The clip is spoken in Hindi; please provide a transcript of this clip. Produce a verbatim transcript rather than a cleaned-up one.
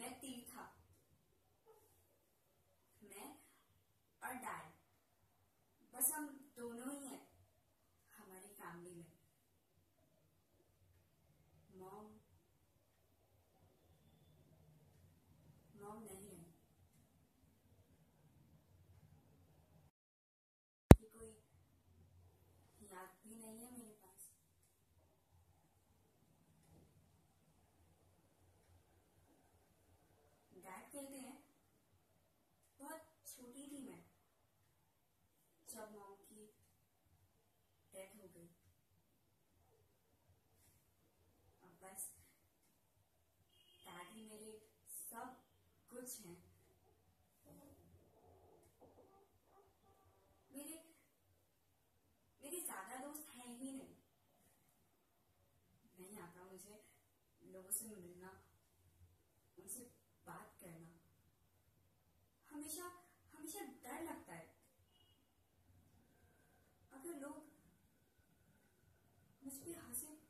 व्यक्ति था। मैं और डैड, बस हम दोनों ही हैं हमारी फैमिली में। मॉम मॉम नहीं है। कि कोई याद भी नहीं है मेरे पास। डैड कहते हैं बहुत छोटी थी मैं जब मॉम की डेथ हो गई। अब बस डैड ही मेरे सब कुछ हैं। मेरे मेरे ज्यादा दोस्त हैं ही नहीं। नहीं आता मुझे लोगों से मिलना, उनसे बात करना। हमेशा हमेशा डर लगता है अगर लोग मुझ पे हंसे